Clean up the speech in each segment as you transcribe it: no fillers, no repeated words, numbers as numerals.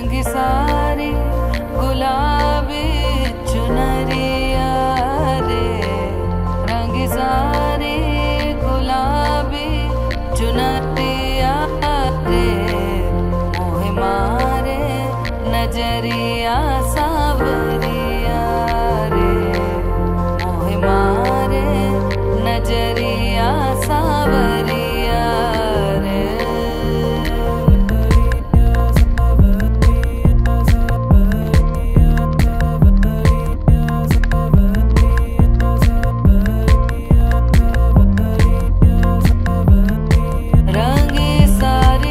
रंगी सारी गुलाबी चुनरिया रे, रंगी सारी गुलाबी चुनरिया रे, मोहे मारे नजरिया सावरिया रे, मोहे मारे नजरिया सावरिया रे। रंगी सारी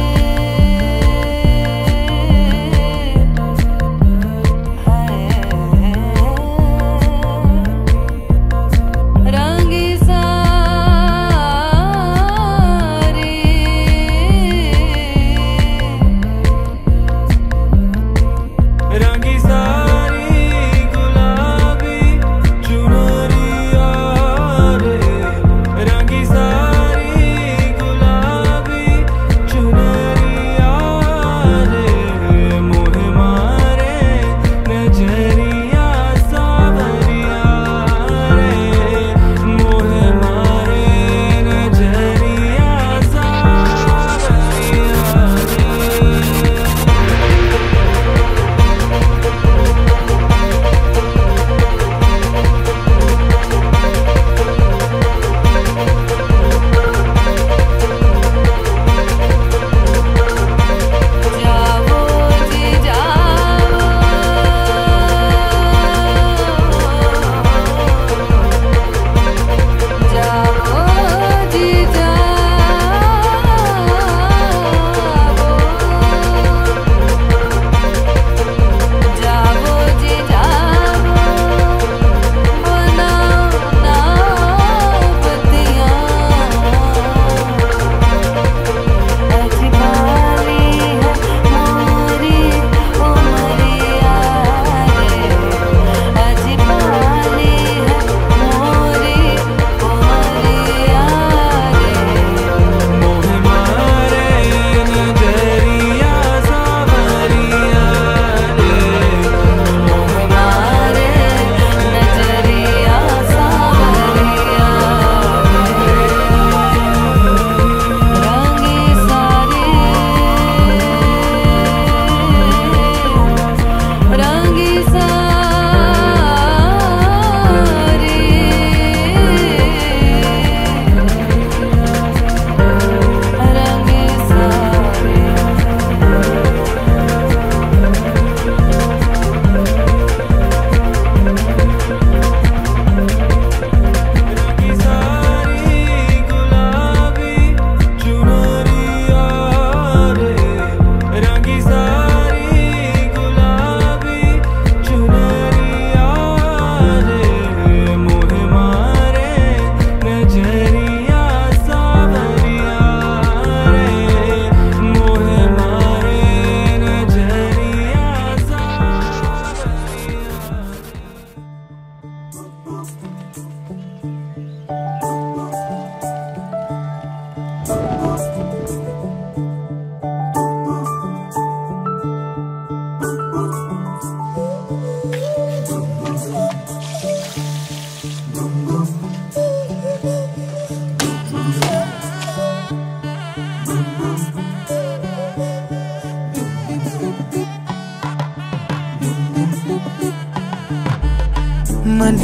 मन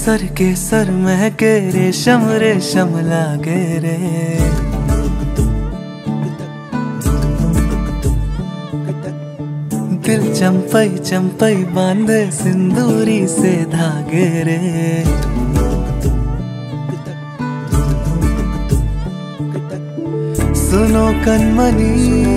के सर महके रेशम रेशम लागे रे। दिल चंपई चंपई बांधे सिंदूरी से धागे रे। सुनो कनमनी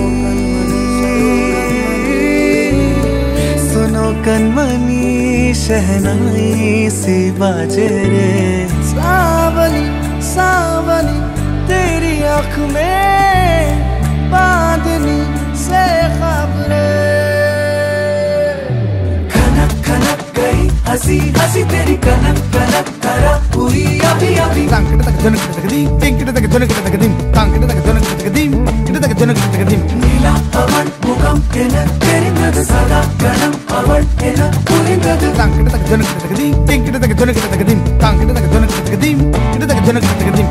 सुनो कनमनी शहनाई सी बाजे रे। सावली सावली तेरी आँख में बांधनी से खबरे। खनक खनक गई हंसी हंसी तेरी कनक कनक करा हुई अभी अभी। नीला पवन भूकंप तेरी புரிந்தது சதா கணம் அவள் என புரிந்தது. தாங்கிட்டதக ஜனகிட்டதகதீம் கிங்கிட்டதக ஜனகிட்டதகதீம் தாங்கிட்டதக ஜனகிட்டதகதீம் கிட்டதக ஜனகிட்டதகதீம்.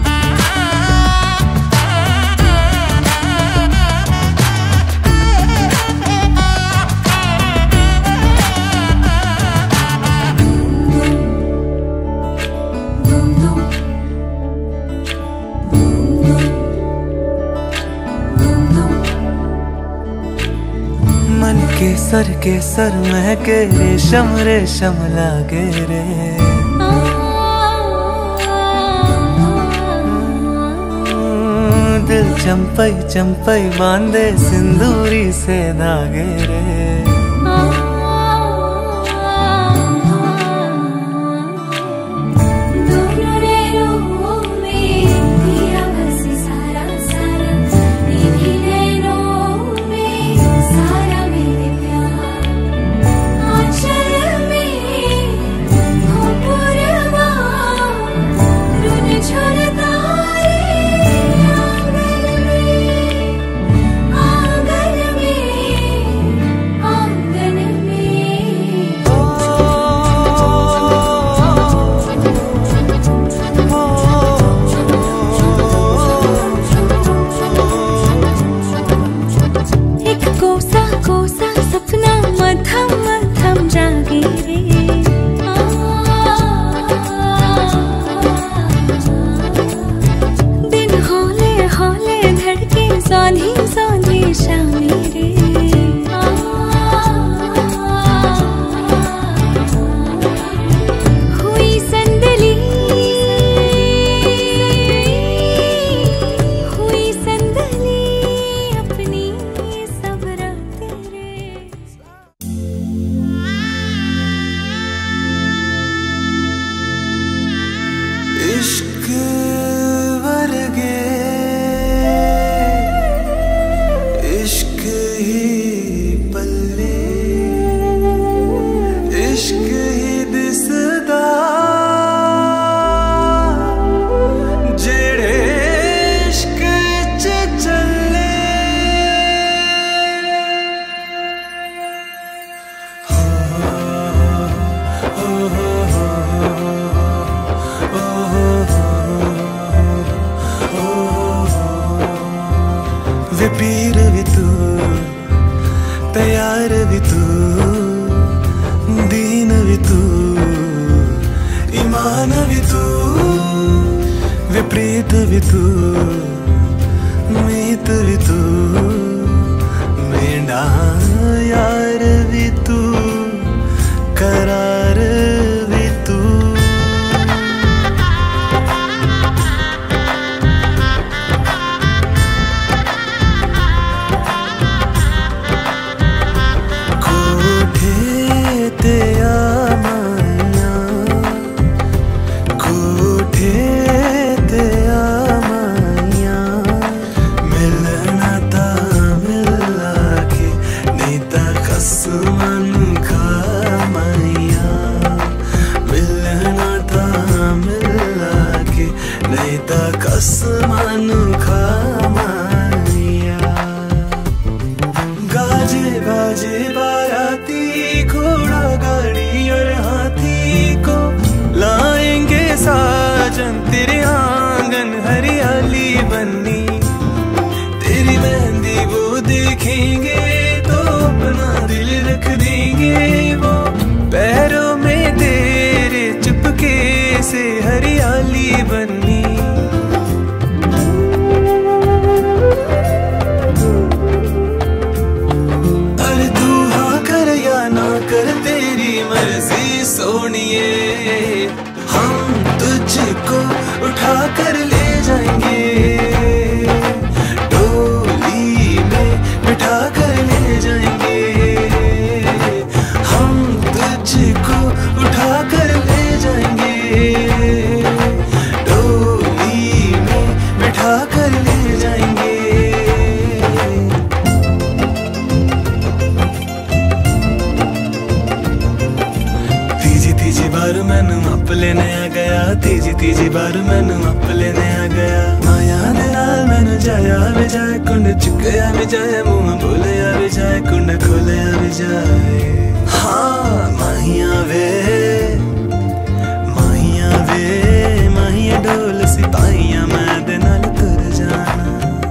मन केसर केसर महके रेशम रेशम लागे रे. दिल चंपई चंपई बांधे सिंदूरी से धागे रे. इश्क वर्गे इश्क ही पल्ले इश्क ही दिसदा जेड़े इश्क च चले. वे पीर भी तू तैयार भी तू दीन भी तू ईमान भी तू. वे प्रीत भी तू मीत भी तू मेरा यार भी तू करार भी तू. गाजे बाजे बाराती घोड़ा गाड़ी और हाथी को लाएंगे साजन तेरे आंगन हरियाली बन्नी. तेरी मेहंदी वो देखेंगे तो अपना दिल रख देंगे. वो पैरों में तेरे चुपके से हरियाली बन्नी. कर तेरी मर्जी सोनिए हम तुझको उठा कर ले जाएंगे. डोली में बिठा कर ले जाएंगे. हम तुझको उठा कर ले जाएंगे. डोली में बिठा कर ले जाएंगे. तीजी बार मैनू अप लेने आ गया. तीजी बार मैनू अप लेने आ गया. माया दे नाल मैनू जाया वे जाए कुंड चुकया वे जाए मुँह बोलिया वे जाए कुंड खोले अब जाए। हाँ माहिया वे माहिया डोल सिपाहिया मैं दे नाल तुर जाना।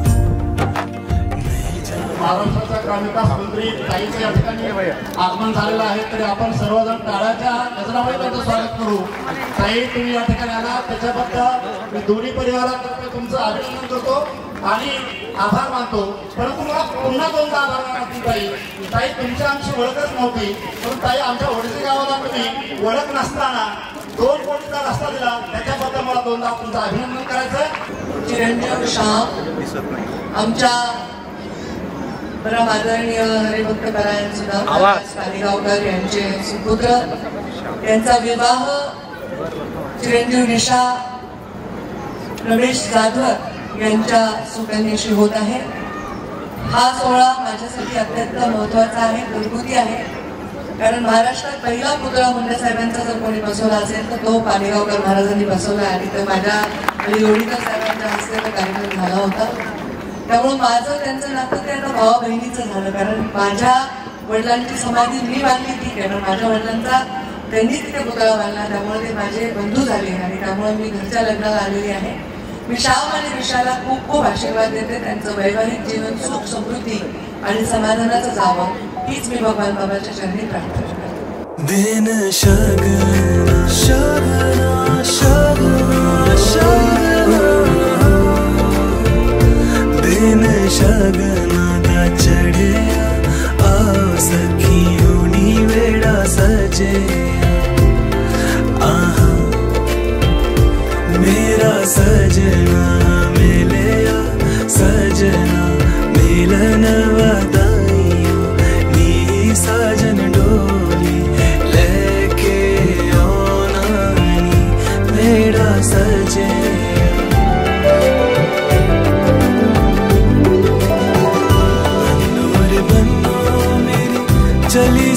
महाराष्ट्राच्या ग्रामविकास मंत्री ताईंचे या ठिकाणी आगमन झालेलं आहे, तरी आपण सर्वजण टाळ्याच्या गजरामध्ये त्यांचं स्वागत करू। ताई तुम्ही या ठिकाणी आला त्याच्याबद्दल मी दोन्ही परिवारातर्फे तुमचं अभिनंदन करतो आणि आभार मानतो। परंतु मला पुन्हा दोनदा आभार मानतो ताई तुमची आमची ओळखच नव्हती, पण ताई आमच्या वडील गावाला तुम्ही ओळख नसताना 2 कोटीचा रस्ता दिला, त्याच्याबद्दल मला दोनदा तुमचं अभिनंदन करायचं। चिरंजीव शाह आमच्या परम आदरणीय हरिभक्त परायण सुद्धा कालिगावकर यांचे सुपुत्र, त्यांचा विवाह चिरंजीव निशा रमेश जाधव यांच्या सुकन्येशी होत आहे। हा सोहळा माझ्यासाठी अत्यंत महत्त्वाचा आहे, घरगुती आहे, कारण महाराष्ट्रात पहिला पुतळा मुंडे साहेबांचा जर कोणी बसवला असेल तर तो कालिगावकर महाराजांनी बसवला आणि तो माझ्या योगिता साहेबांच्या हस्ते तो कार्यक्रम झाला होता। त्यामुळे माझं त्यांचं नातं ते आता भावा बहिणीचं झालं, कारण माझ्या वडिलांची समाधी मी बांधली ठीक आहे, पण माझ्या वडिलांचा त्यांनी तिथे पुतळा बांधला, त्यामुळे ते माझे बंधू झाले आणि त्यामुळे मी घरच्या लग्नाला आलेली आहे। मी श्याम आणि विशाला खूप खूप आशीर्वाद देते, त्यांचं वैवाहिक जीवन सुख समृद्धी आणि समाधानाचं जावं हीच मी भगवान बाबाच्या चरणी प्रार्थना करते। दिन शगना शगना शगना शगना दिन शगना दा चढ़िया आओ सखी होनी वेड़ा सजे। आहा मेरा सजना मिलया सजना मिलन वदाइयो नी साजन डोली लेके आना नी मेरा सजे। चली